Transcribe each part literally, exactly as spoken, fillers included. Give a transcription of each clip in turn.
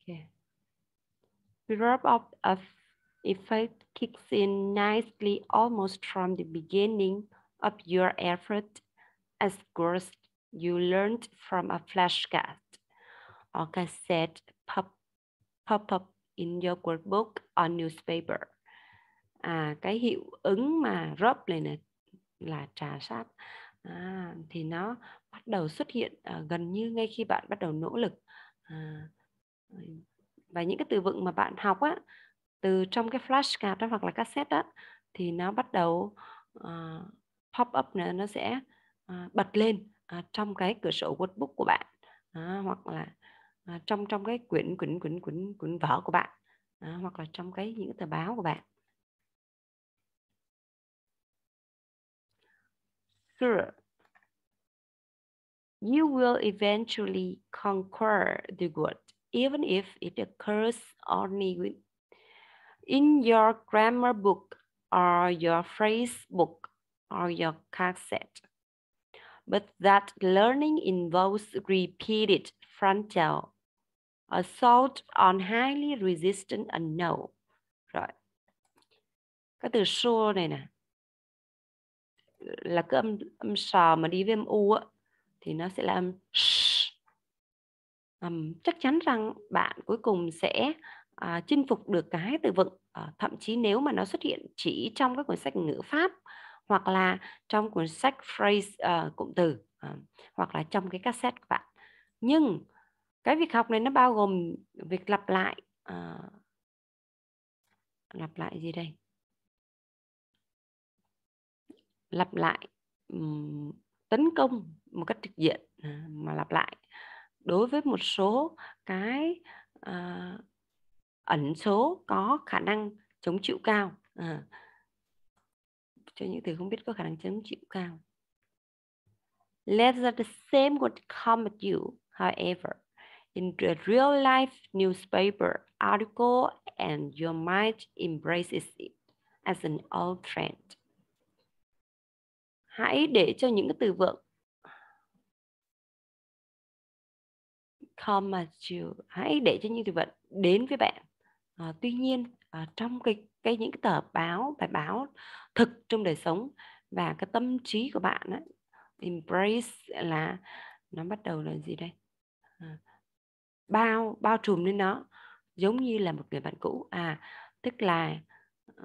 Okay. The rub-off effect kicks in nicely almost from the beginning of your effort as course you learned from a flashcard or cassette pop, pop up in your workbook or newspaper. À, cái hiệu ứng mà rub này này là trà sát à, thì nó bắt đầu xuất hiện à, gần như ngay khi bạn bắt đầu nỗ lực. À, và những cái từ vựng mà bạn học á, từ trong cái flashcard đó hoặc là cassette đó, thì nó bắt đầu uh, pop up nữa, nó sẽ uh, bật lên uh, trong cái cửa sổ workbook của bạn, uh, hoặc là uh, trong trong cái quyển quyển quyển quyển quyển vở của bạn, uh, hoặc là trong cái những tờ báo của bạn. Sure, you will eventually conquer the good, even if it occurs only in your grammar book or your phrase book or your cassette. But that learning involves repeated frontal assault on highly resistant unknown. Rồi. Cái từ sure này nè là cái âm âm sò mà đi với âm u á, thì nó sẽ là âm sh. Um, chắc chắn rằng bạn cuối cùng sẽ uh, chinh phục được cái từ vựng, uh, thậm chí nếu mà nó xuất hiện chỉ trong các cuốn sách ngữ pháp hoặc là trong cuốn sách phrase uh, cụm từ, uh, hoặc là trong cái cassette của bạn. Nhưng cái việc học này nó bao gồm việc lặp lại uh, lặp lại gì đây? Lặp lại um, tấn công một cách trực diện, uh, mà lặp lại đối với một số cái uh, ẩn số có khả năng chống chịu cao. À, cho những từ không biết có khả năng chống chịu cao. Let the same would come at you, however, in the real life newspaper article, and your mind embraces it as an old friend. Hãy để cho những cái từ vựng come at you, hãy để cho những từ vựng đến với bạn. À, tuy nhiên à, trong cái, cái những cái tờ báo, bài báo thực trong đời sống và cái tâm trí của bạn ấy, embrace là nó bắt đầu là gì đây? À, bao bao trùm lên nó giống như là một người bạn cũ. À, tức là à,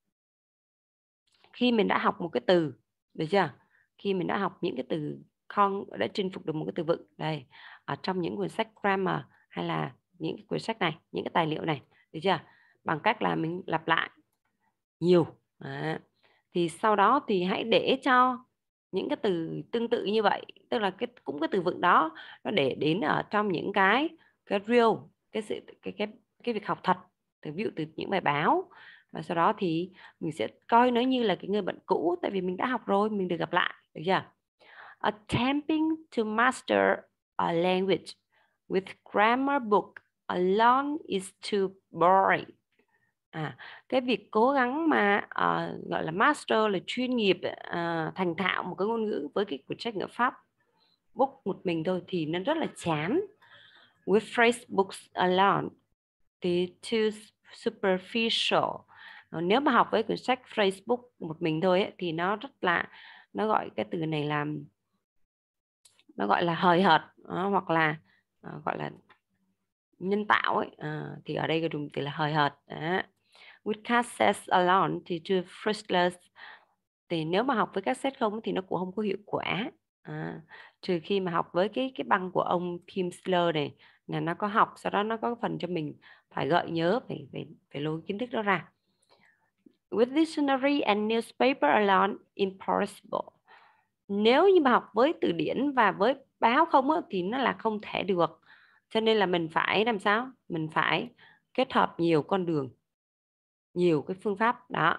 khi mình đã học một cái từ, được chưa? Khi mình đã học những cái từ con, đã chinh phục được một cái từ vựng đây ở trong những cuốn sách grammar hay là những cái cuốn sách này, những cái tài liệu này, được chưa? Bằng cách là mình lặp lại nhiều. À, thì sau đó thì hãy để cho những cái từ tương tự như vậy, tức là cái cũng cái từ vựng đó nó để đến ở trong những cái cái real, cái sự cái cái cái việc học thật, từ ví dụ từ những bài báo, và sau đó thì mình sẽ coi nó như là cái người bạn cũ, tại vì mình đã học rồi, mình được gặp lại, được chưa? Attempting to master a language with grammar book alone is too boring. À, cái việc cố gắng mà uh, gọi là master là chuyên nghiệp, uh, thành thạo một cái ngôn ngữ với cái cuốn sách ngữ pháp book một mình thôi thì nó rất là chán. With phrase books alone thì too superficial. Uh, nếu mà học với cuốn sách phrase book một mình thôi ấy, thì nó rất là, nó gọi cái từ này là nó gọi là hời hợt, uh, hoặc là uh, gọi là nhân tạo ấy. Uh, thì ở đây cái dùng từ là hời hợt. Đó. With cassettes alone thì too fruitless. Thì nếu mà học với cassette không thì nó cũng không có hiệu quả. À, trừ khi mà học với cái cái băng của ông Tim Sler này, là nó có học, sau đó nó có phần cho mình phải gợi nhớ, phải phải phải lôi kiến thức đó ra. With dictionary and newspaper alone, impossible. Nếu như mà học với từ điển và với báo không á, thì nó là không thể được. Cho nên là mình phải làm sao? Mình phải kết hợp nhiều con đường, nhiều cái phương pháp đó.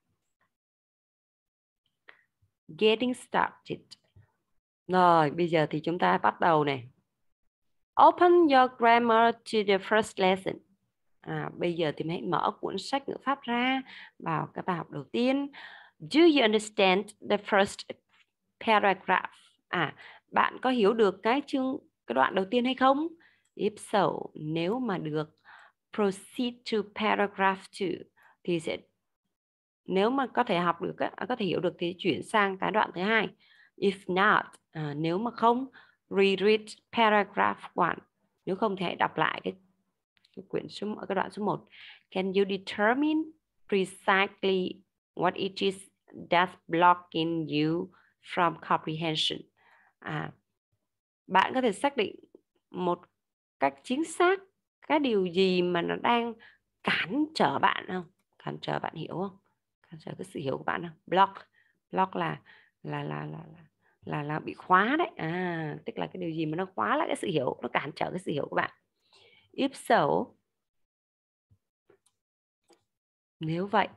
Getting started. Rồi, bây giờ thì chúng ta bắt đầu này. Open your grammar to the first lesson. À, bây giờ thì hãy mở cuốn sách ngữ pháp ra vào cái bài học đầu tiên. Do you understand the first paragraph? À, bạn có hiểu được cái chương, cái đoạn đầu tiên hay không? If so, nếu mà được, proceed to paragraph two thì sẽ, nếu mà có thể học được, có thể hiểu được thì chuyển sang cái đoạn thứ hai. If not, à, nếu mà không, reread paragraph one. Nếu không thì hãy đọc lại cái, cái quyển số ở cái đoạn số một. Can you determine precisely what it is that's blocking you from comprehension? À, bạn có thể xác định một cách chính xác cái điều gì mà nó đang cản trở bạn không? Cản trở bạn hiểu không? Cản trở cái sự hiểu của bạn không? Block, block là là là là là là, là bị khóa đấy. À, tức là cái điều gì mà nó khóa lại cái sự hiểu, nó cản trở cái sự hiểu của bạn. If so, nếu vậy,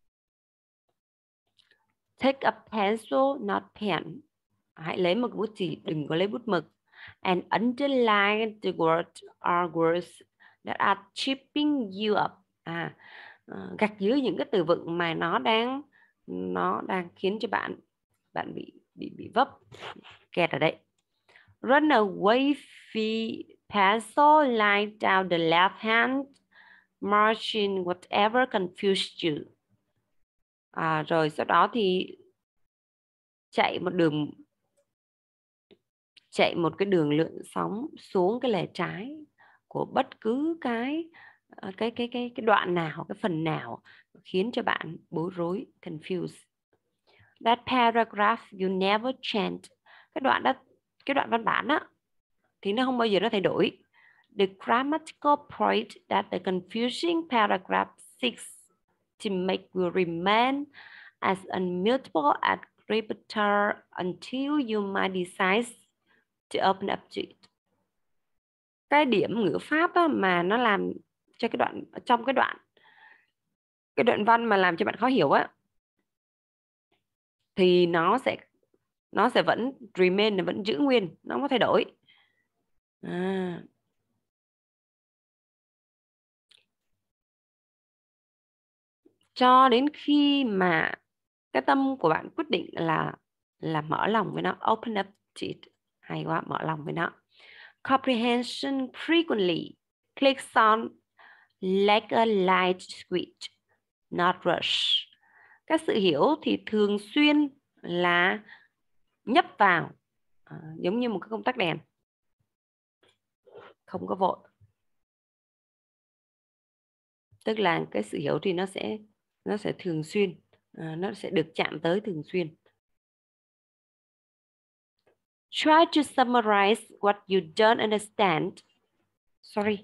take a pencil, not pen. Hãy lấy một bút chỉ, đừng có lấy bút mực. And underline the words or words that are tripping you up. À, uh, gạch dưới những cái từ vựng mà nó đang nó đang khiến cho bạn bạn bị bị bị vấp kẹt ở đây. Run away with pencil line down the left hand margin whatever confused you. À, rồi sau đó thì chạy một đường chạy một cái đường lượn sóng xuống cái lề trái của bất cứ cái cái cái cái cái đoạn nào, cái phần nào khiến cho bạn bối rối, confused. That paragraph you never change. Cái đoạn đó, cái đoạn văn bản đó thì nó không bao giờ nó thay đổi. The grammatical point that the confusing paragraph seeks to make will remain as immutable as repeater until you might decide to open up to it. Cái điểm ngữ pháp á, mà nó làm cho cái đoạn, trong cái đoạn cái đoạn văn mà làm cho bạn khó hiểu á, thì nó sẽ nó sẽ vẫn remain, nó vẫn giữ nguyên, nó không có thay đổi. À. Cho đến khi mà cái tâm của bạn quyết định là là mở lòng với nó, open up to it. Hay quá, mở lòng với nó. Comprehension frequently clicks on like a light switch, not rush. Cái sự hiểu thì thường xuyên là nhấp vào, à, giống như một cái công tắc đèn, không có vội. Tức là cái sự hiểu thì nó sẽ nó sẽ thường xuyên, à, nó sẽ được chạm tới thường xuyên. Try to summarize what you don't understand. Sorry.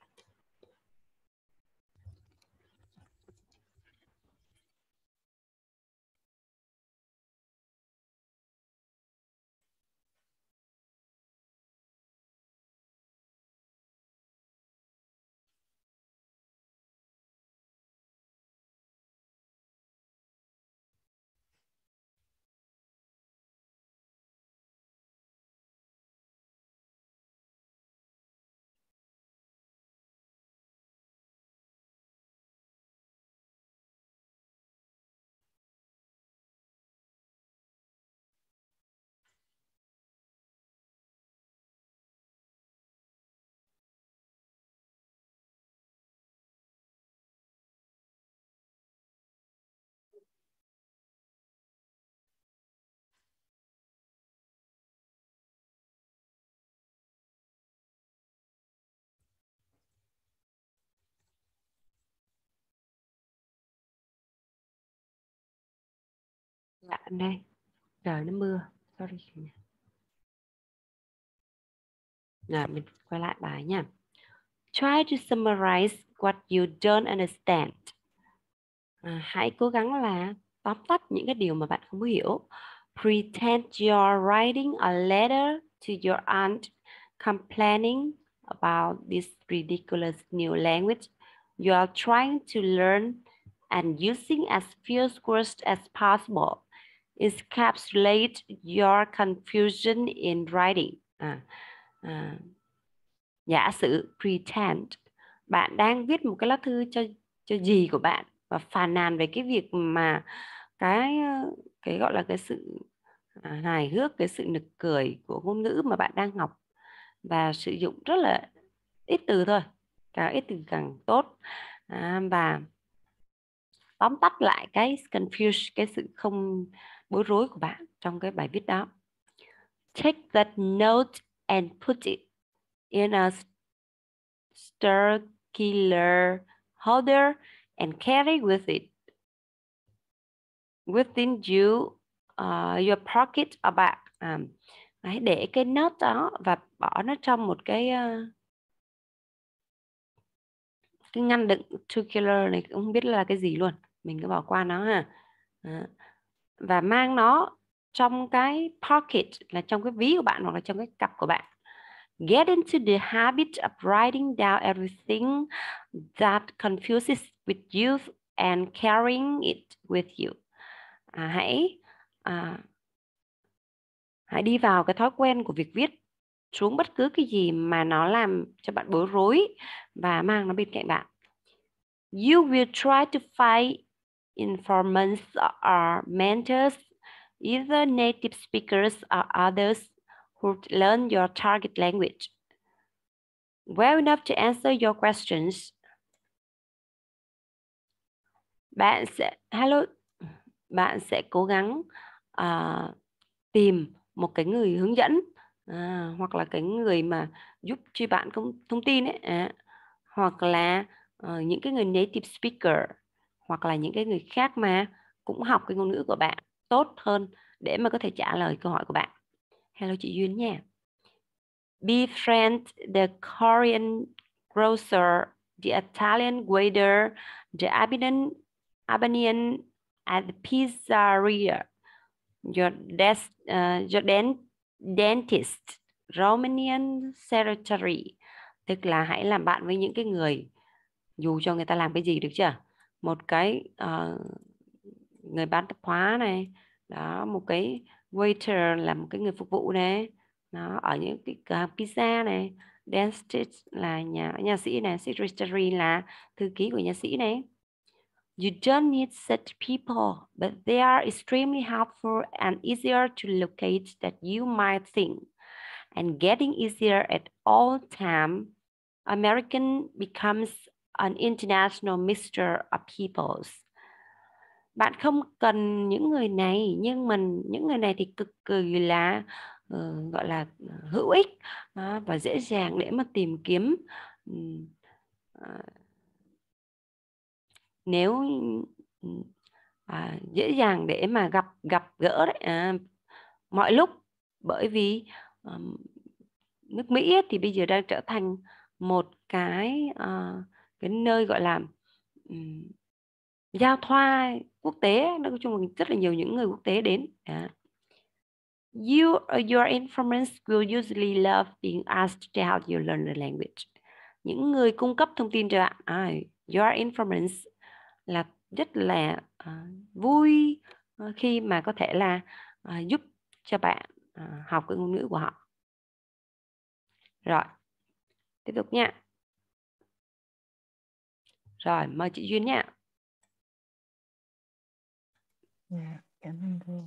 Dạ, đây. Trời nó mưa. Sorry. Rồi, mình quay lại bài nha. Try to summarize what you don't understand. À, hãy cố gắng là tóm tắt những cái điều mà bạn không hiểu. Pretend you're writing a letter to your aunt complaining about this ridiculous new language you are trying to learn and using as few words as possible. Encapsulate your confusion in writing. À, à, giả sử pretend bạn đang viết một cái lá thư cho cho dì của bạn và phàn nàn về cái việc mà cái cái gọi là cái sự à, hài hước, cái sự nực cười của ngôn ngữ mà bạn đang học và sử dụng rất là ít từ thôi, càng ít từ càng tốt. À, và tóm tắt lại cái confuse, cái sự không bối rối của bạn trong cái bài viết đó. Take that note and put it in a circular holder and carry with it within you uh, your pocket or bag. À, hãy để cái note đó và bỏ nó trong một cái uh, cái ngăn đựng. Circular này cũng không biết là cái gì luôn, mình cứ bỏ qua nó ha. À, và mang nó trong cái pocket, là trong cái ví của bạn hoặc là trong cái cặp của bạn. Get into the habit of writing down everything that confuses with you and carrying it with you. À, hãy à, hãy đi vào cái thói quen của việc viết xuống bất cứ cái gì mà nó làm cho bạn bối rối và mang nó bên cạnh bạn. You will try to find informants or mentors, either native speakers or others who learn your target language well enough to answer your questions. Bạn sẽ hello, bạn sẽ cố gắng uh, tìm một cái người hướng dẫn à, hoặc là cái người mà giúp cho bạn công thông tin ấy, à, hoặc là uh, những cái người native speaker, hoặc là những cái người khác mà cũng học cái ngôn ngữ của bạn tốt hơn để mà có thể trả lời câu hỏi của bạn. Hello chị Duyên nha. Befriend the Korean grocer, the Italian waiter, the Albanian, Albanian at the pizzeria, your, des, uh, your den, dentist, Romanian secretary. Tức là hãy làm bạn với những cái người, dù cho người ta làm cái gì, được chưa? Một cái uh, người bán tạp hóa này, đó, một cái waiter là một cái người phục vụ này, nó ở những cái cửa hàng pizza này, dentist là nhà nhà sĩ này, secretary là thư ký của nhà sĩ này. You don't need such people, but they are extremely helpful and easier to locate than you might think, and getting easier at all time. American becomes an international mixture of peoples. Bạn không cần những người này, nhưng mình những người này thì cực kỳ là uh, gọi là hữu ích uh, và dễ dàng để mà tìm kiếm. Uh, nếu à, dễ dàng để mà gặp gặp gỡ đấy, à, mọi lúc, bởi vì um, nước Mỹ ấy, thì bây giờ đang trở thành một cái uh, cái nơi gọi là um, giao thoa quốc tế, nói chung là rất là nhiều những người quốc tế đến. À. You, your informants will usually love being asked to help you learn the language. Những người cung cấp thông tin cho bạn, à, your informants là rất là uh, vui uh, khi mà có thể là uh, giúp cho bạn uh, học cái ngôn ngữ của họ. Rồi, tiếp tục nha. Rồi, mời chị Duyên nha. Dạ, cảm ơn cô.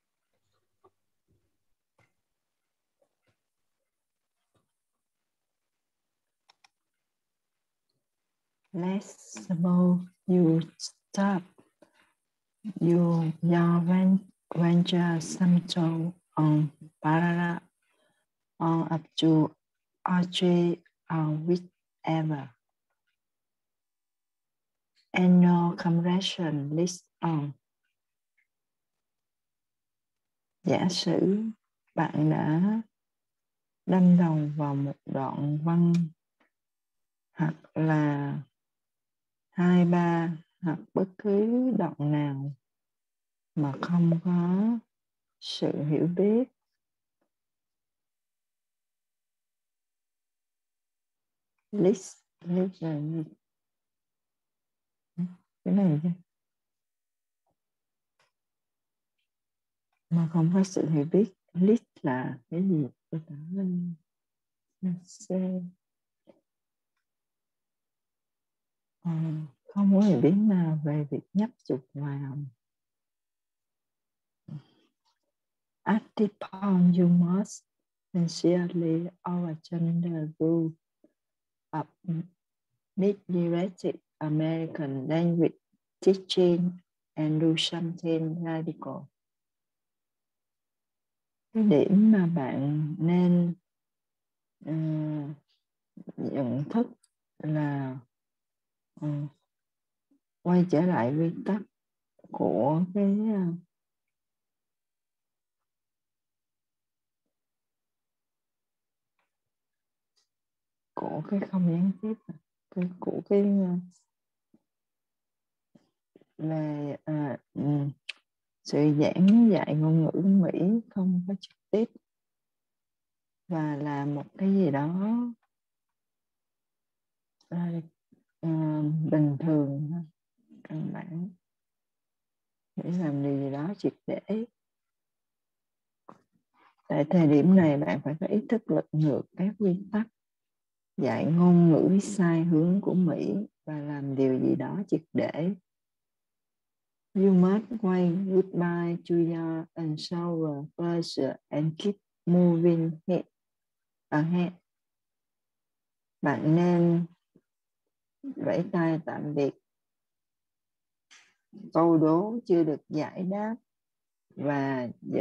Let's suppose you stop you, your venture sometime on parallel on up to Audrey or whichever. And no compression list on. Giả sử bạn đã đâm đầu vào một đoạn văn hoặc là hai ba hoặc bất cứ đoạn nào mà không có sự hiểu biết, list list là gì? Cái này chứ, mà không có sự hiểu biết, list là cái gì? Tôi tả lên xem. Ờ, không có hiểu biết nào về việc nhấp chuột vào. At the point you must sincerely overturn the rule of misdirected American language teaching and do something radical. Cái điểm mà bạn nên uh, nhận thức là uh, quay trở lại nguyên tắc của cái uh, của cái không gián tiếp, cái của cái uh, về uh, um, sự giảng dạy ngôn ngữ Mỹ không có trực tiếp và là một cái gì đó uh, uh, bình thường, căn bản để làm điều gì đó triệt để. Tại thời điểm này bạn phải có ý thức lật ngược các quy tắc dạy ngôn ngữ sai hướng của Mỹ và làm điều gì đó triệt để. You must wave goodbye to your unsolved pleasure and keep moving ahead. Bạn nên vẫy tay tạm biệt câu đố chưa được giải đáp và giữ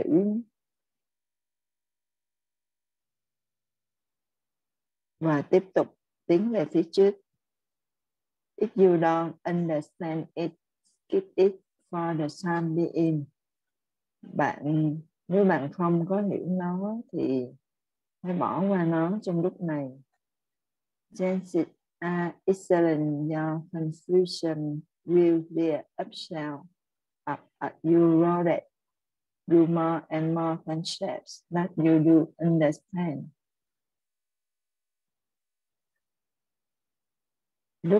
và tiếp tục tiến về phía trước. If you don't understand it, skip it for the time being. Bạn nếu bạn không có hiểu nó thì hãy bỏ qua nó trong lúc này. Chances are excellent your confusion will be upside up as you roll it. Do more and more concepts that you do understand. Lúc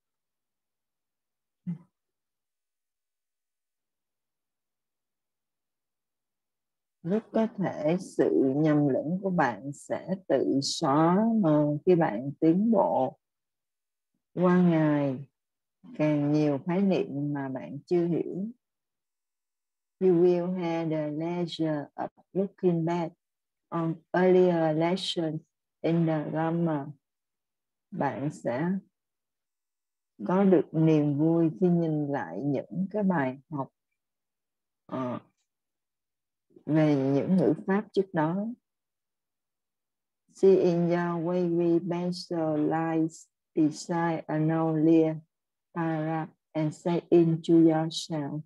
Rất có thể sự nhầm lẫn của bạn sẽ tự xóa mờ khi bạn tiến bộ. Qua ngày, càng nhiều khái niệm mà bạn chưa hiểu. You will have the leisure of looking back on earlier lessons in the grammar. Bạn sẽ có được niềm vui khi nhìn lại những cái bài học uh, về những ngữ pháp trước đó. Seeing your wavy pencil lines beside a no-clear paragraph and saying to yourself,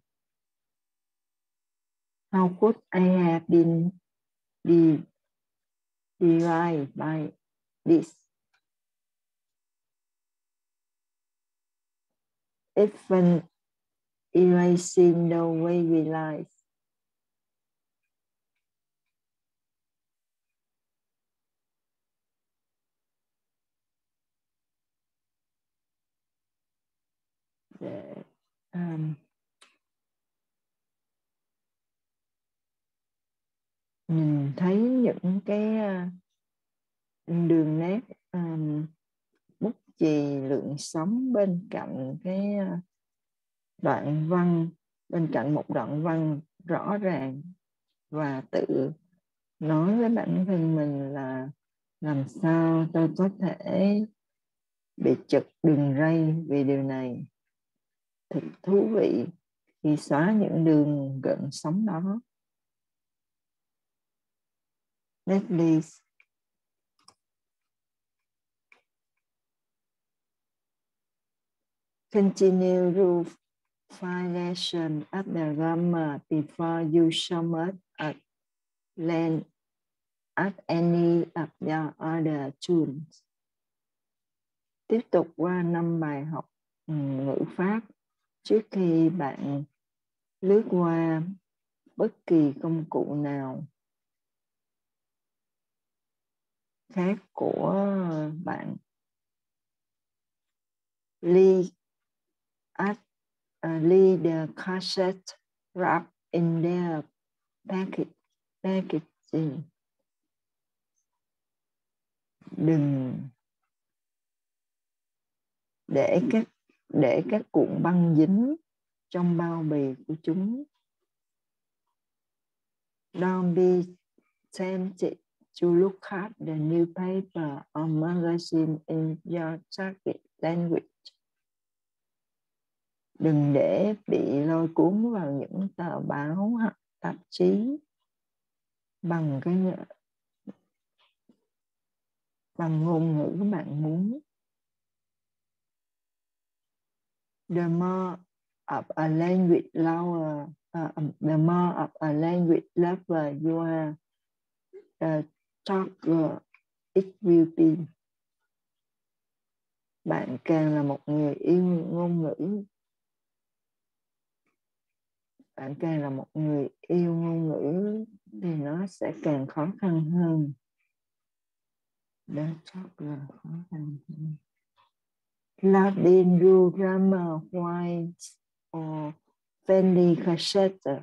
how could I have been derived by this? Even erasing the wavy lines. Để, um, mình thấy những cái uh, đường nét um, bút chì lượng sóng bên cạnh cái uh, đoạn văn, bên cạnh một đoạn văn rõ ràng, và tự nói với bản thân mình là làm sao tôi có thể bị chật đường ray vì điều này. Thật thú vị khi xóa những đường gợn sóng đó. Let's continue rule violation of the grammar before you submit a land at any of your other tools. Tiếp tục qua năm bài học ngữ pháp trước khi bạn lướt qua bất kỳ công cụ nào khác của bạn. Leave at uh, leave the cassette wrap in their package packaging. Đừng để các để các cuộn băng dính trong bao bì của chúng. Don't be tempted to look at the newspaper or magazine in your target language. Đừng để bị lôi cuốn vào những tờ báo hoặc tạp chí bằng cái bằng ngôn ngữ các bạn muốn. The more of a language lover, uh, the more of a language lover you are, the talker it will be. Bạn càng là một người yêu ngôn ngữ, bạn càng là một người yêu ngôn ngữ thì nó sẽ càng khó khăn hơn. The talker khó khăn hơn. Latin grammar white or Fendi cassette.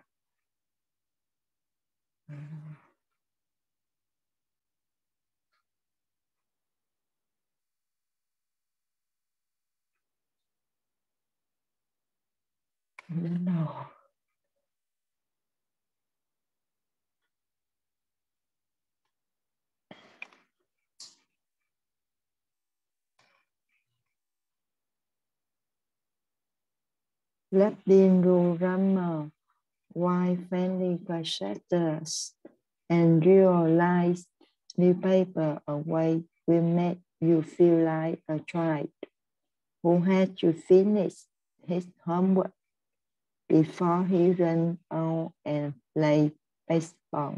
No. Latin grammar, white Fendi cassettes, and realized newspaper away will make you feel like a child who had to finish his homework before he ran out and played baseball.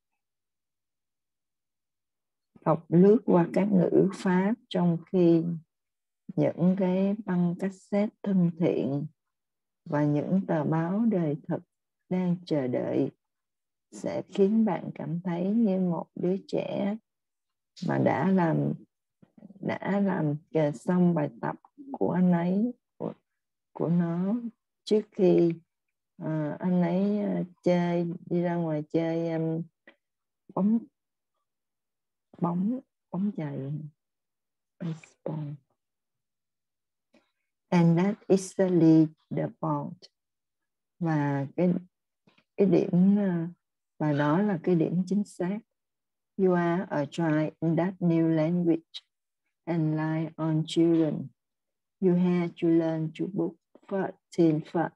Đọc lướt qua các ngữ pháp trong khi những cái băng cassette thân thiện và những tờ báo đời thực đang chờ đợi sẽ khiến bạn cảm thấy như một đứa trẻ mà đã làm đã làm xong bài tập của anh ấy của, của nó trước khi uh, anh ấy uh, chơi đi ra ngoài chơi um, bóng bóng bóng chày baseball. And that is really the point. Và cái cái điểm uh, và đó là cái điểm chính xác. You are a child in that new language, and like on children, you have to learn to book thirteen first.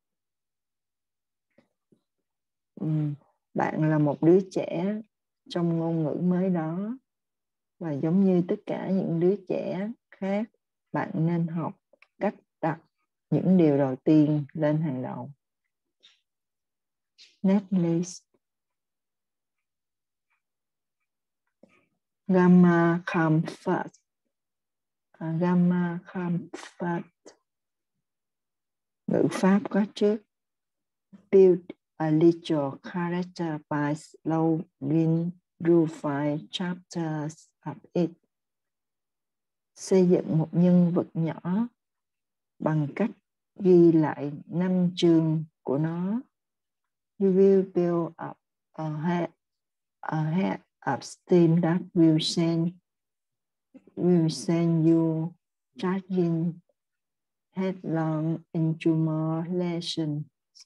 Um, bạn là một đứa trẻ trong ngôn ngữ mới đó, và giống như tất cả những đứa trẻ khác, bạn nên học cách đặt những điều đầu tiên lên hàng đầu. Next list. Grammar comes first. Uh, grammar comes first. Ngữ pháp có trước. Build a little character by slowing through five chapters of it. Xây dựng một nhân vật nhỏ bằng cách ghi lại năm chương của nó. You will build up a head, a head of steam that will send, will send you charging headlong into more lessons.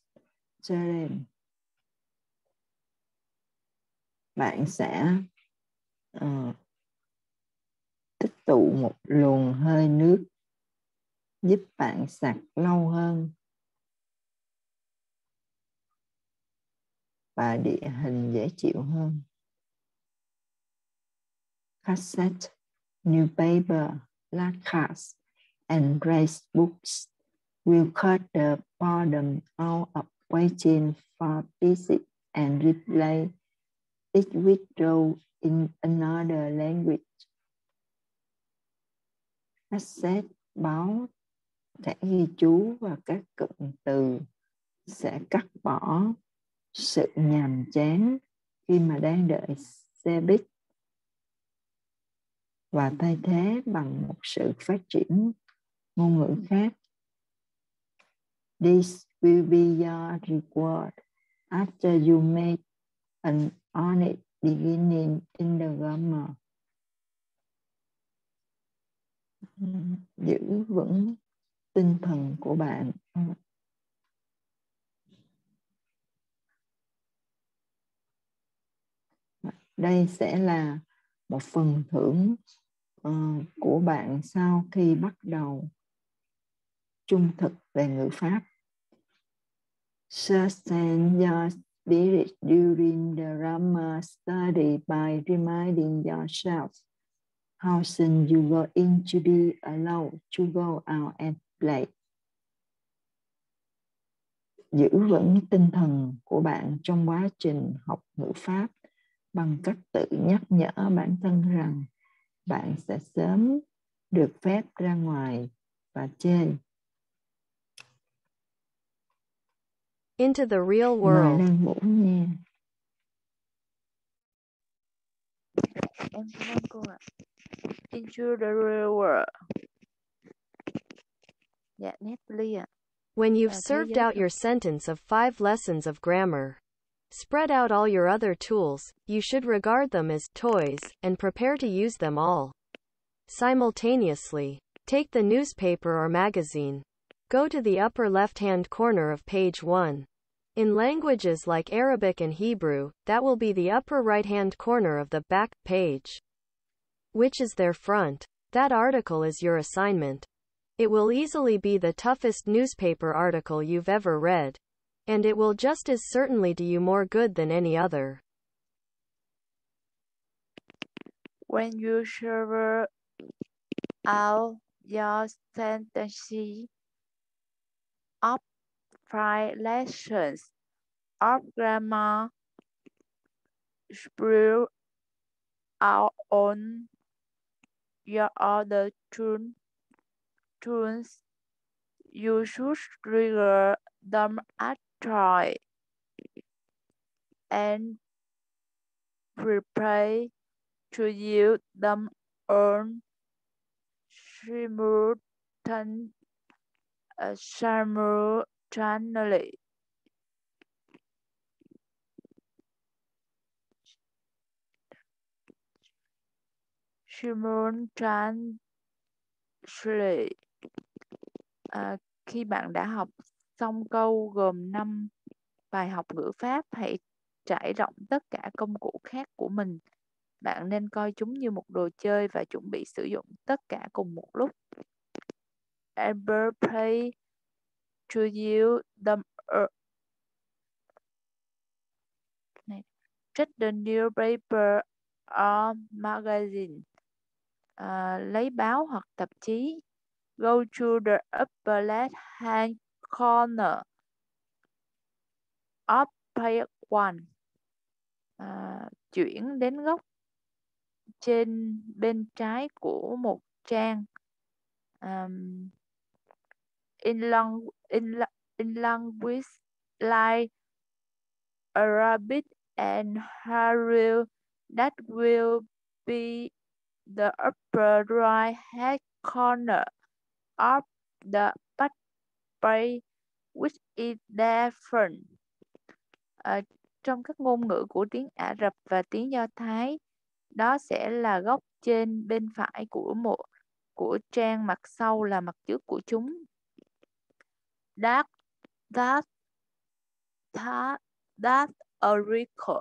Bạn sẽ uh, tích tụ một luồng hơi nước giúp bạn sạc lâu hơn và địa hình dễ chịu hơn. Cassette, newspaper, placards, and race books will cut the boredom out of waiting for visit and replay it withdraw in another language. Cassette, báo, thẻ ghi chú và các cụm từ sẽ cắt bỏ sự nhàm chán khi mà đang đợi xe buýt và thay thế bằng một sự phát triển ngôn ngữ khác. This will be your reward after you make an honest beginning in the grammar. Giữ vững tinh thần của bạn. Đây sẽ là một phần thưởng uh, của bạn sau khi bắt đầu trung thực về ngữ pháp. Sustain your spirit during the grammar study by reminding yourself how soon you are going to be allowed to go out and play. Giữ vững tinh thần của bạn trong quá trình học ngữ pháp bằng cách tự nhắc nhở bản thân rằng bạn sẽ sớm được phép ra ngoài và chơi. Into the real Mời world. Lan Vũ nghe. Em cảm ơn cô ạ. Into the real world. Dạ, Natalie ạ. When you've À, thế served giới out thực. your sentence of five lessons of grammar, spread out all your other tools, you should regard them as toys, and prepare to use them all. Simultaneously, take the newspaper or magazine. Go to the upper left-hand corner of page one. In languages like Arabic and Hebrew, that will be the upper right-hand corner of the back page. Which is their front? That article is your assignment. It will easily be the toughest newspaper article you've ever read. And it will just as certainly do you more good than any other. When you serve out your sentence of five lessons of grammar, spread out on your other tools. tools. You should regard them as toys and prepare to use them on simultan- uh, simultaneously. Simultaneously. À, khi bạn đã học xong câu gồm năm bài học ngữ pháp, hãy trải rộng tất cả công cụ khác của mình. Bạn nên coi chúng như một đồ chơi và chuẩn bị sử dụng tất cả cùng một lúc. And prepare to use them. Uh, Read the newspaper or magazine. À, lấy báo hoặc tạp chí. Go to the upper left hand corner of page one. À, chuyển đến góc trên bên trái của một trang. Um, in, long, in, in language like Arabic and Hebrew, that will be the upper right hand corner of the back page, which is different. À, trong các ngôn ngữ của tiếng Ả Rập và tiếng Do Thái, đó sẽ là góc trên bên phải của một của trang, mặt sau là mặt trước của chúng. That that that that a record.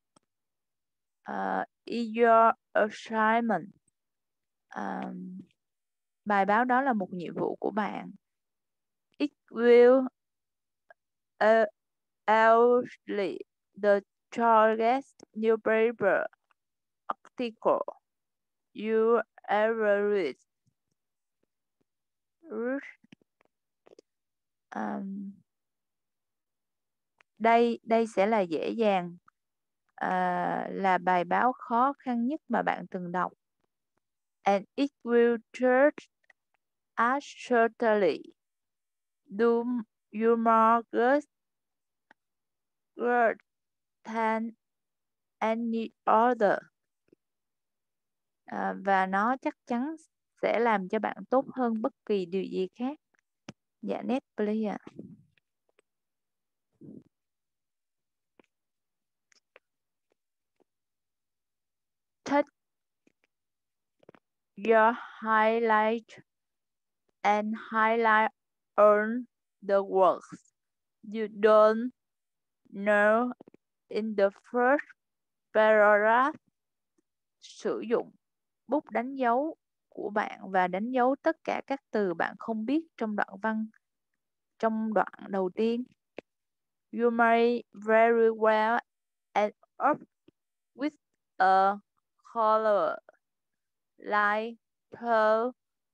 Uh, is your assignment. Um, bài báo đó là một nhiệm vụ của bạn. It will uh, outly the strongest newspaper article you ever read. Um, đây đây sẽ là dễ dàng, uh, là bài báo khó khăn nhất mà bạn từng đọc. And it will just as certainly do you more good than any other. À, và nó chắc chắn sẽ làm cho bạn tốt hơn bất kỳ điều gì khác. Dạ, Netplay ạ. Take your highlight and highlight on the words you don't know in the first paragraph sử dụng bút đánh dấu của bạn và đánh dấu tất cả các từ bạn không biết trong đoạn văn trong đoạn đầu tiên. You may very well end up with a color like pearl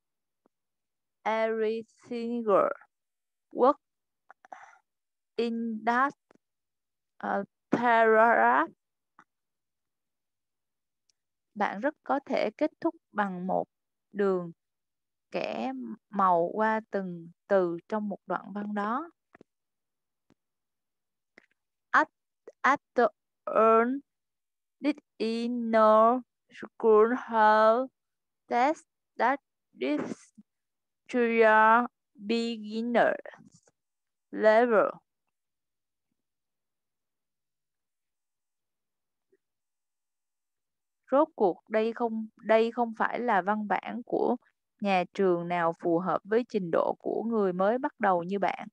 every single word in that uh, paragraph. Bạn rất có thể kết thúc bằng một đường kẻ màu qua từng từ trong một đoạn văn đó. At, at the end, did he know school her test that this to your beginner level? Rốt cuộc đây không đây không phải là văn bản của nhà trường nào phù hợp với trình độ của người mới bắt đầu như bạn.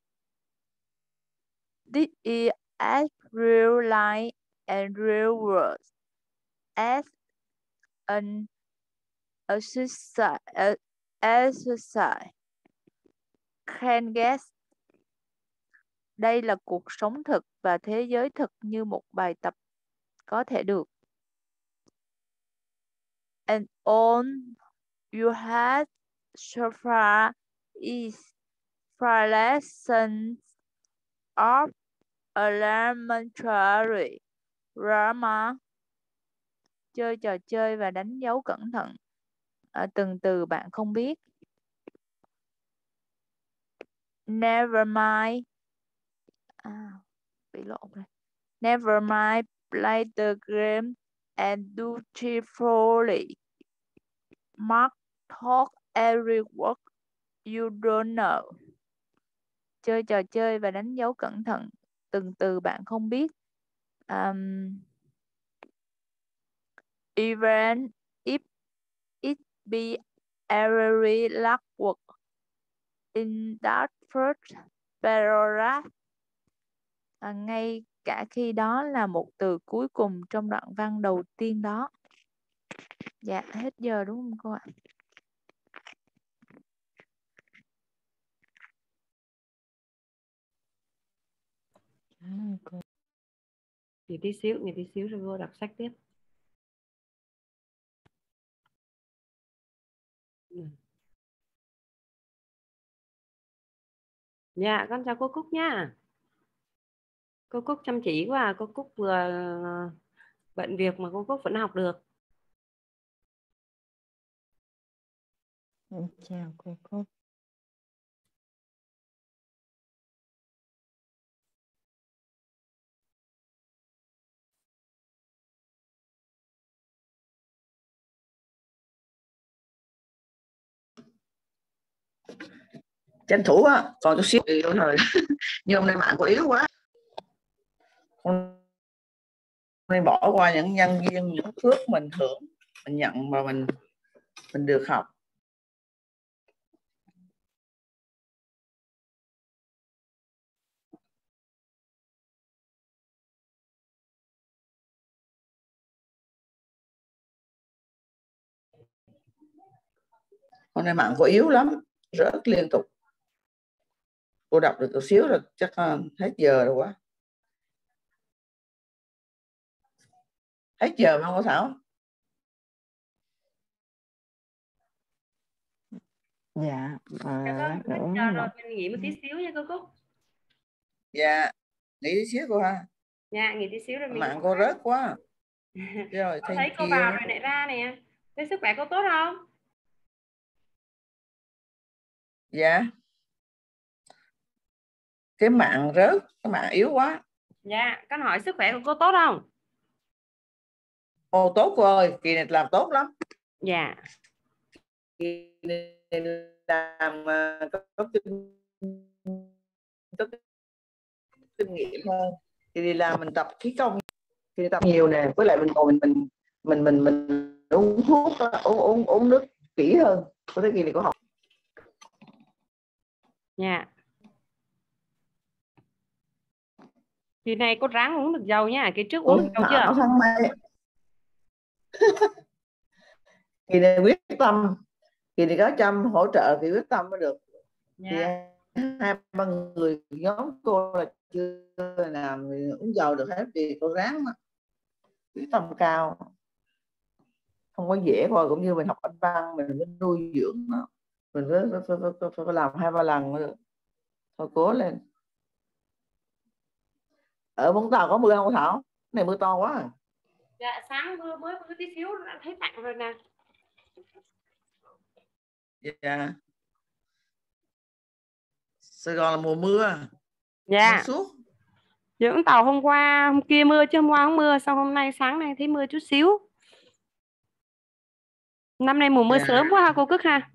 Did he ask real life and real words as an exercise? exercise? Can guess. Đây là cuộc sống thực và thế giới thực như một bài tập có thể được. And all you had so far is five lessons of elementary grammar. Chơi trò chơi và đánh dấu cẩn thận à, từng từ bạn không biết. Never mind. À, bị lộn rồi. Never mind, play the game and do cheerfully. Mark talk every word you don't know. Chơi trò chơi và đánh dấu cẩn thận từng từ bạn không biết. Um, even if it be every last word in that first paragraph. À, ngay cả khi đó là một từ cuối cùng trong đoạn văn đầu tiên đó. Dạ, hết giờ đúng không cô ạ? Nghỉ tí xíu, nghỉ tí xíu rồi vô đọc sách tiếp. Dạ, con chào cô Cúc nha. Cô Cúc chăm chỉ quá, à. Cô Cúc vừa bận việc mà cô Cúc vẫn học được. Chào cô Cúc. Tranh thủ á, còn chút xíu yếu rồi. Nhưng hôm nay mạng của yếu quá, hôm nay bỏ qua những nhân viên, những phước mình hưởng, mình nhận mà mình mình được học. Hôm nay mạng của yếu lắm, rớt liên tục. Cô đọc được chút xíu rồi, chắc hết giờ rồi quá. Hết giờ không cô Thảo? Dạ, à, lát nữa rồi, mình nghỉ một tí xíu nha cô Cúc. Dạ, nghỉ tí xíu cô ha. Dạ, nghỉ tí xíu rồi mình. Mạng cô rớt quá. Rồi, Có thấy cô vào rồi lại ra nè. Thế sức khỏe cô tốt không? Dạ. Cái mạng rớt, cái mạng yếu quá. Dạ, con hỏi sức khỏe của cô tốt không? Ồ, tốt cô ơi, kỳ này làm tốt lắm. Dạ. Kỳ này làm có kinh nghiệm hơn. Thì đi làm mình tập khí công, thì tập nhiều nè, với lại mình ngồi mình mình mình mình mình uống thuốc, uống uống uống nước kỹ hơn. Có thấy kỳ này có học. Dạ. Kỳ này cô ráng uống được dầu nha, cái trước uống được dầu chưa? Thảo tháng mấy Kỳ này quyết tâm, kỳ này có Trâm hỗ trợ thì quyết tâm mới được. Dạ. Thì hai ba người nhóm cô là chưa làm thì uống dầu được hết, vì cô ráng đó. Quyết tâm cao, không có dễ thôi. Cũng như mình học Anh văn, mình phải nuôi dưỡng nó, mình phải, phải, phải, phải, phải, phải làm hai ba lần mới được. Thôi cố lên. Ở Vũng Tàu có mưa không Thảo? Cái này mưa to quá à. Dạ sáng mưa mới mưa tí xíu đã thấy tạnh rồi nè. Dạ. Sài Gòn là mùa mưa. Dạ. Mưa suốt. Vũng Tàu hôm qua hôm kia mưa chứ hôm qua không mưa, sau hôm nay sáng nay thấy mưa chút xíu. Năm nay mùa mưa Dạ. sớm quá ha cô Cức ha.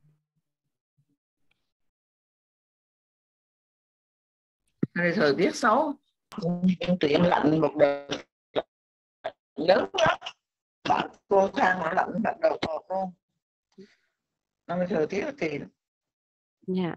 Đây thời tiết xấu, chuyện lạnh một đợt lớn lắm. Bạn cô thang nó lạnh lạnh đầu vào cô. Năm nay thời tiết kỳ. Dạ.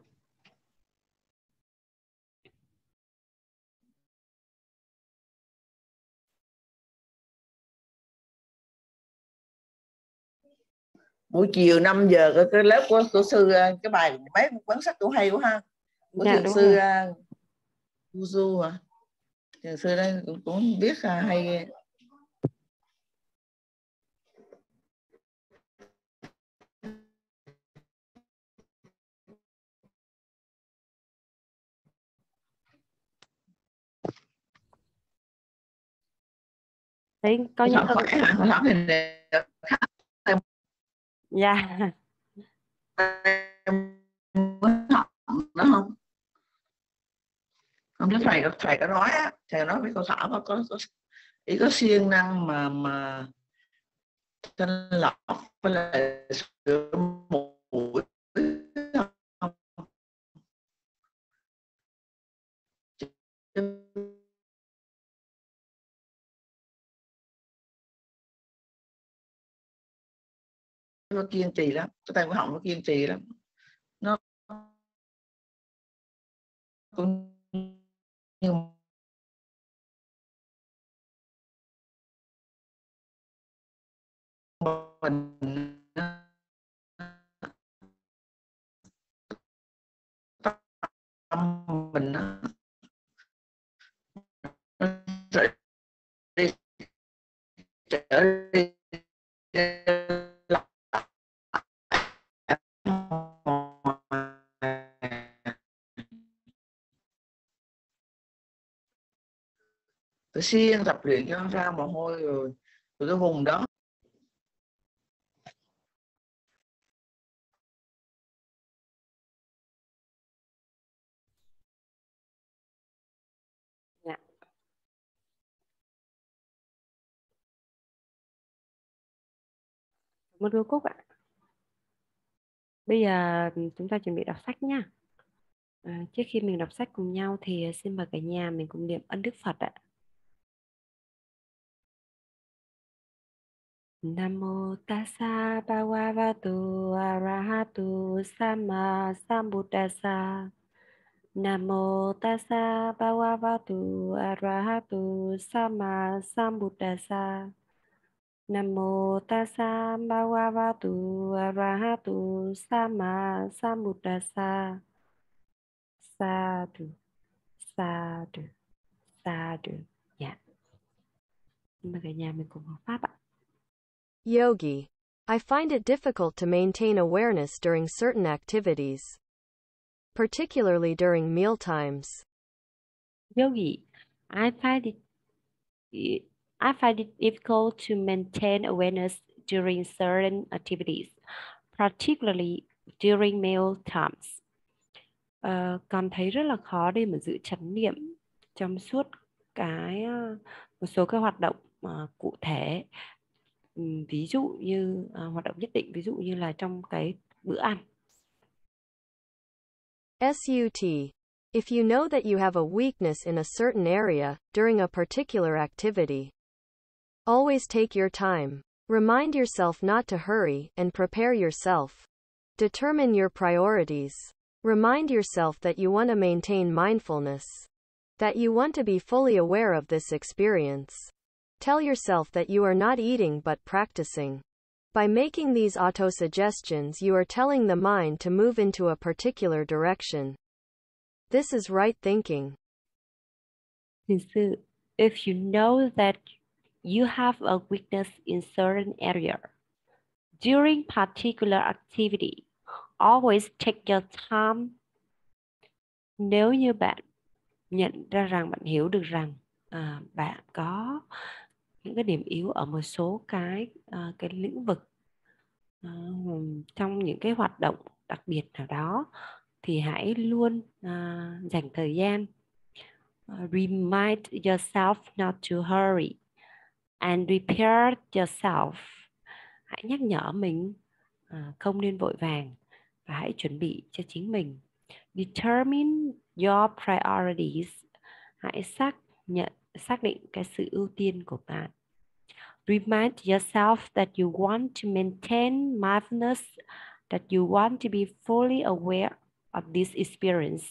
Buổi chiều năm giờ cái, cái lớp của, của sư cái bài mấy quán sách cũng hay quá ha. Của Dạ, trường đúng sư rồi. Uzu à. Trường sư đây cũng, cũng biết hay. Đấy có những khỏe hả? Khỏe thì dạ. Đó không? Không biết thầy thầy có nói á, thầy nói với cô Thảo có có, có ý có siêng năng mà mà thanh lọc với lại sửa mũi. Nó kiên trì lắm, cái tay của họng nó kiên trì lắm, nó cũng như mình tâm mình nó đi trở đi tôi siêng tập luyện cho ra mồ hôi rồi từ cái vùng đó. Dạ. Một đôi Cúc ạ. Bây giờ chúng ta chuẩn bị đọc sách nha. À, trước khi mình đọc sách cùng nhau thì xin mời cả nhà mình cùng niệm ân Đức Phật ạ. Namo tassa bhagavato arahato sama sambuddhassa. Namo tassa bhagavato arahato sama sambuddhassa. Namo tassa bhagavato arahato sama sambuddhassa. Sadhu, sadhu, sadhu. Dạ. Mời cả nhà mình cùng học pháp ạ. Yogi. I find it difficult to maintain awareness during certain activities, particularly during meal times. Yogi, I find it I find it difficult to maintain awareness during certain activities, particularly during meal times. Uh, còn thấy rất là khó để mà giữ chánh niệm trong suốt cái uh, một số cái hoạt động uh, cụ thể. Um, ví dụ như uh, hoạt động nhất định, ví dụ như là trong cái bữa ăn. Sut. If you know that you have a weakness in a certain area during a particular activity, always take your time. Remind yourself not to hurry and prepare yourself. Determine your priorities. Remind yourself that you want to maintain mindfulness, that you want to be fully aware of this experience. Tell yourself that you are not eating but practicing. By making these auto-suggestions, you are telling the mind to move into a particular direction. This is right thinking. Thiền sư, if you know that you have a weakness in certain area, during particular activity, always take your time. Nếu như bạn nhận ra rằng, bạn hiểu được rằng à, bạn có những cái điểm yếu ở một số cái à, cái lĩnh vực à, trong những cái hoạt động đặc biệt nào đó, thì hãy luôn à, dành thời gian. Uh, remind yourself not to hurry and prepare yourself. Hãy nhắc nhở mình à, không nên vội vàng, và hãy chuẩn bị cho chính mình. Determine your priorities. Hãy xác nhận xác định cái sự ưu tiên của bạn. Remind yourself that you want to maintain mindfulness, that you want to be fully aware of this experience.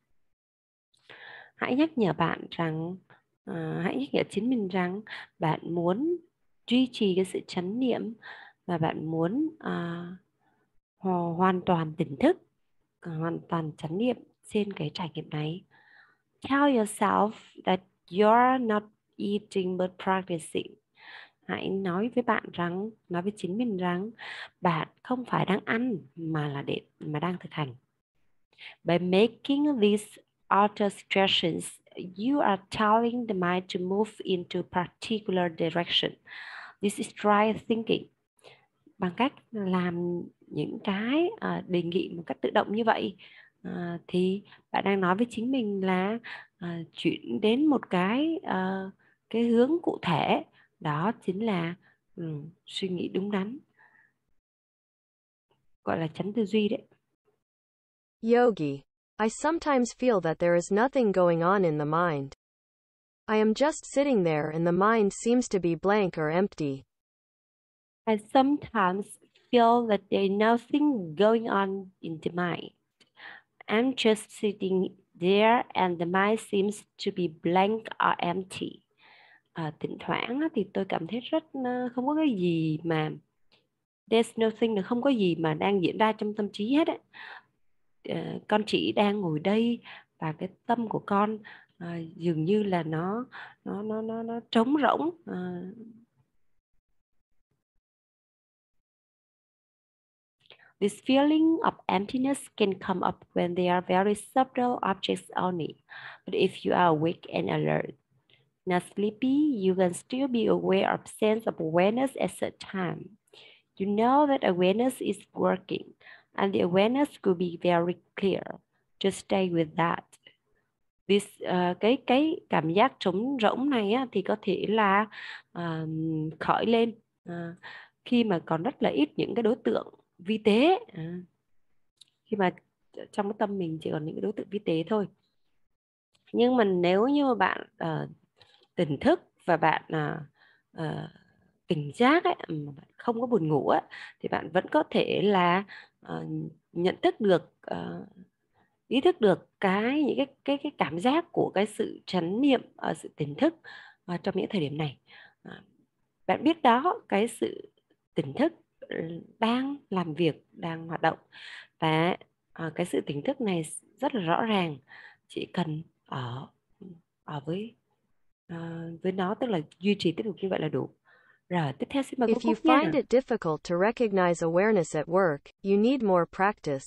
Hãy nhắc nhở bạn rằng, à, hãy nhắc nhở chính mình rằng bạn muốn duy trì cái sự chánh niệm, và bạn muốn à, hoàn toàn tỉnh thức, hoàn toàn chánh niệm trên cái trải nghiệm này. Tell yourself that you're not eating but practicing. Hãy nói với bạn rằng, nói với chính mình rằng bạn không phải đang ăn mà là để mà đang thực hành. By making these auto-suggestions, you are telling the mind to move into a particular direction. This is right thinking. Bằng cách làm những cái uh, đề nghị một cách tự động như vậy, uh, thì bạn đang nói với chính mình là uh, chuyển đến một cái uh, cái hướng cụ thể. Đó chính là um, suy nghĩ đúng đắn, gọi là chánh tư duy đấy. Yogi, I sometimes feel that there is nothing going on in the mind. I am just sitting there and the mind seems to be blank or empty. I sometimes feel that there is nothing going on in the mind. I'm just sitting there and the mind seems to be blank or empty. À, thỉnh thoảng thì tôi cảm thấy rất không có cái gì mà there's nothing là không có gì mà đang diễn ra trong tâm trí hết ấy. À, con chỉ đang ngồi đây và cái tâm của con à, dường như là nó nó nó nó nó trống rỗng. À, This feeling of emptiness can come up when they are very subtle objects only. But if you are awake and alert, not sleepy, you can still be aware of sense of awareness at such time. You know that awareness is working, and the awareness could be very clear. Just stay with that. This, uh, cái cái cảm giác trống rỗng này á, thì có thể là uh, khởi lên uh, khi mà còn rất là ít những cái đối tượng vi tế, à, khi mà trong cái tâm mình chỉ còn những cái đối tượng vi tế thôi. Nhưng mà nếu như mà bạn uh, tỉnh thức và bạn uh, uh, tỉnh giác ấy, mà bạn không có buồn ngủ ấy, thì bạn vẫn có thể là uh, nhận thức được, uh, ý thức được cái những cái cái cái cảm giác của cái sự chánh niệm, uh, sự tỉnh thức uh, trong những thời điểm này. Uh, bạn biết đó, cái sự tỉnh thức đang làm việc, đang hoạt động, và uh, cái sự tỉnh thức này rất là rõ ràng, chỉ cần ở ở với uh, với nó, tức là duy trì tiếp tục như vậy là đủ. Rồi tiếp theo xin mời cô If you Cúc nha. find it difficult to recognize awareness at work, you need more practice.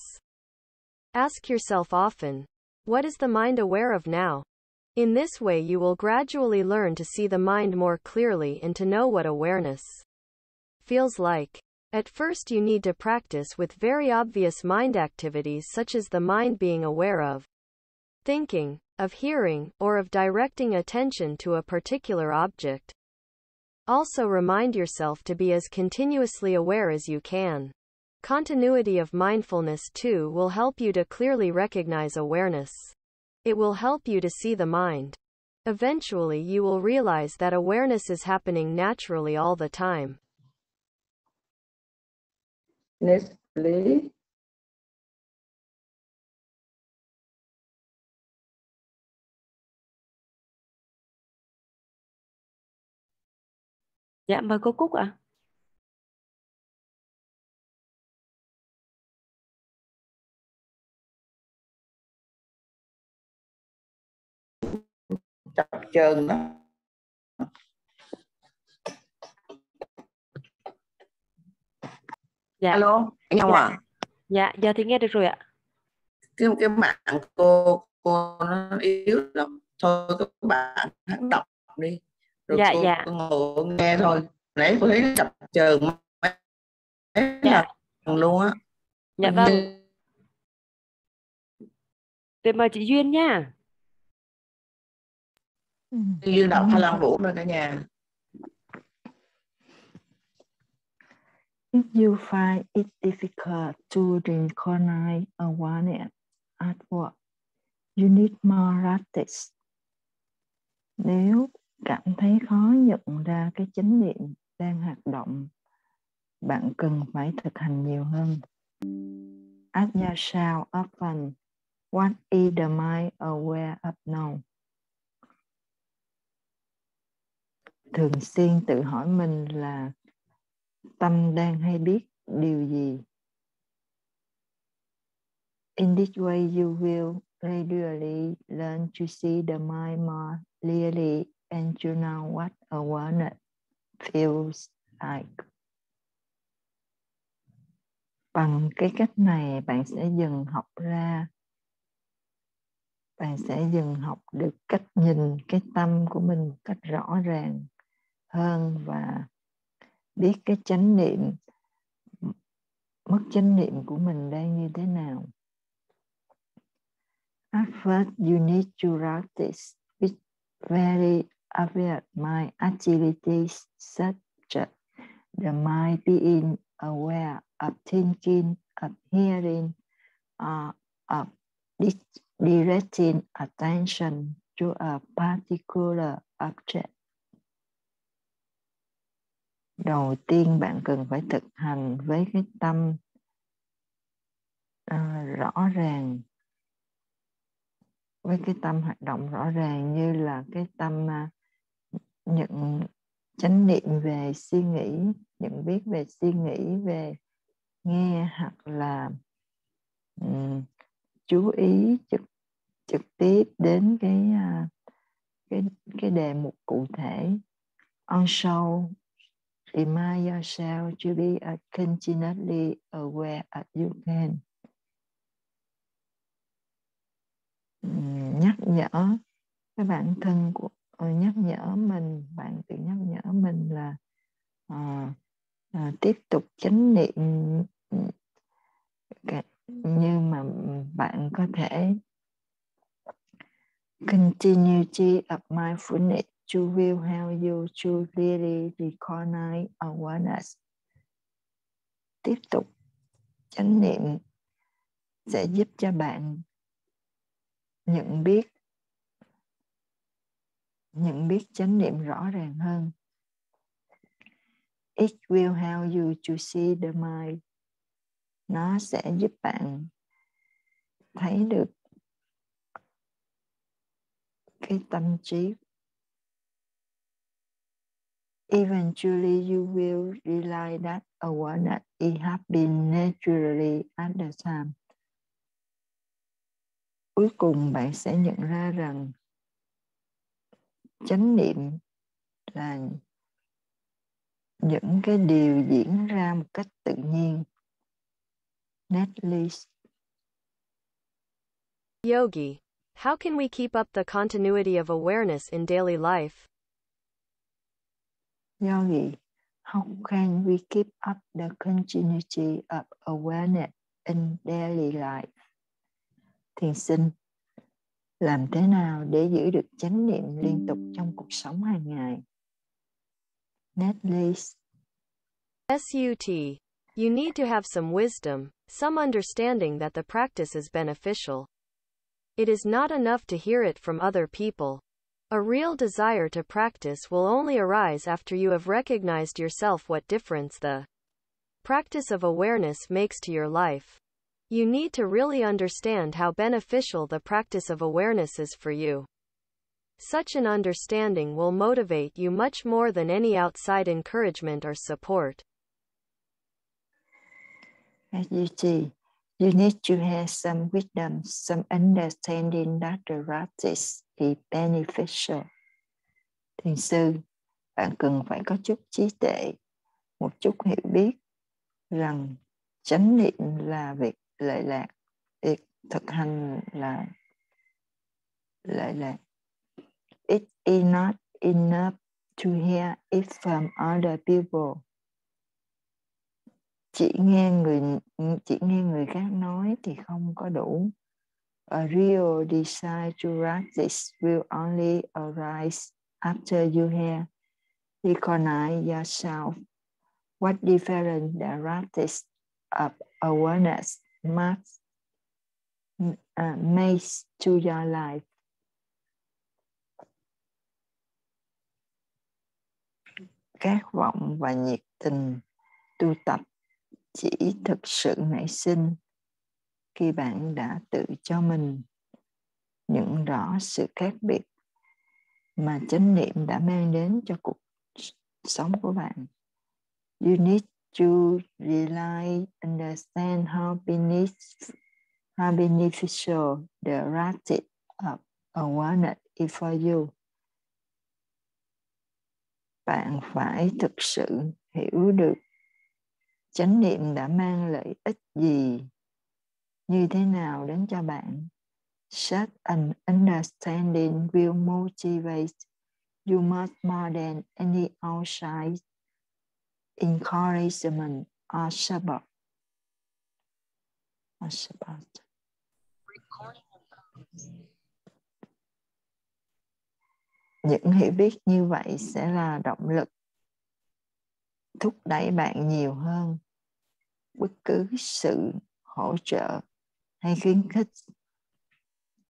Ask yourself often, what is the mind aware of now? In this way you will gradually learn to see the mind more clearly and to know what awareness feels like. At first you need to practice with very obvious mind activities such as the mind being aware of thinking, of hearing, or of directing attention to a particular object. Also remind yourself to be as continuously aware as you can. Continuity of mindfulness too will help you to clearly recognize awareness. It will help you to see the mind. Eventually you will realize that awareness is happening naturally all the time. Next, please. Dạ, mời cô Cúc ạ. Chập chờn đó. Dạ. Alo, anh Nhung Dạ. à? Dạ, giờ thì nghe được rồi ạ. Cái cái mạng cô cô nó yếu lắm. Thôi các bạn hãy đọc đi. Rồi Dạ, cô, dạ. cô ngồi nghe thôi. Nãy cô thấy nó chập chờn mấy Dạ. lần luôn á. Dạ vâng. Vậy mời chị Duyên nha. Duyên đọc Pha Lan Vũ rồi cả nhà. If you find it difficult to recognize awareness at work, you need more practice. Nếu cảm thấy khó nhận ra cái chánh niệm đang hoạt động, bạn cần phải thực hành nhiều hơn. Ask yourself often, what is the mind aware of now? Thường xuyên tự hỏi mình là tâm đang hay biết điều gì. In this way, you will gradually learn to see the mind more clearly and you know what awareness feels like. Bằng cái cách này, bạn sẽ dần học ra, bạn sẽ dần học được cách nhìn cái tâm của mình một cách rõ ràng hơn và biết cái chánh niệm, mất chánh niệm của mình đang như thế nào. At first, you need to practice with very aware mind activities such as the mind being aware of thinking, of hearing, or of directing attention to a particular object. Đầu tiên bạn cần phải thực hành với cái tâm uh, rõ ràng, với cái tâm hoạt động rõ ràng như là cái tâm uh, nhận chánh niệm về suy nghĩ, nhận biết về suy nghĩ, về nghe hoặc là um, chú ý trực trực tiếp đến cái uh, cái cái đề mục cụ thể. Also, remind yourself to be as continually aware as you can. Nhắc nhở cái bản thân của nhắc nhở mình, bạn tự nhắc nhở mình là uh, uh, tiếp tục chánh niệm như mà bạn có thể. Continuity of mindfulness to will help you to really recognize awareness. Tiếp tục chánh niệm sẽ giúp cho bạn nhận biết nhận biết chánh niệm rõ ràng hơn. It will help you to see the mind. Nó sẽ giúp bạn thấy được cái tâm trí. Eventually, you will realize that awareness it has been naturally at the time. Cuối cùng bạn sẽ nhận ra rằng chánh niệm là những cái điều diễn ra một cách tự nhiên. Naturally. Yogi, how can we keep up the continuity of awareness in daily life? Yogi, how can we keep up the continuity of awareness in daily life? Thiền sinh, làm thế nào để giữ được chánh niệm liên tục trong cuộc sống hàng ngày? Naturally. S U T. You need to have some wisdom, some understanding that the practice is beneficial. It is not enough to hear it from other people. A real desire to practice will only arise after you have recognized yourself what difference the practice of awareness makes to your life. You need to really understand how beneficial the practice of awareness is for you. Such an understanding will motivate you much more than any outside encouragement or support. As you see, you need to have some wisdom, some understanding that the practice is beneficial. Thiền sư, bạn cần phải có chút trí tuệ, một chút hiểu biết rằng chánh niệm là việc lợi lạc, việc thực hành là lợi lạc. It is not enough to hear it from other people. Chỉ nghe người chỉ nghe người khác nói thì không có đủ. A real desire to practice will only arise after you hear. Recognize yourself. What difference the practice of awareness must uh, make to your life. Khát vọng và nhiệt tình tu tập chỉ thực sự nảy sinh khi bạn đã tự cho mình nhận rõ sự khác biệt mà chánh niệm đã mang đến cho cuộc sống của bạn. You need to really understand how beneficial, how beneficial the practice of awareness is for you. Bạn phải thực sự hiểu được chánh niệm đã mang lợi ích gì, như thế nào đến cho bạn. Such an understanding will motivate you much more than any outside encouragement or support. Or support. Những hiểu biết như vậy sẽ là động lực thúc đẩy bạn nhiều hơn bất cứ sự hỗ trợ hay khuyến khích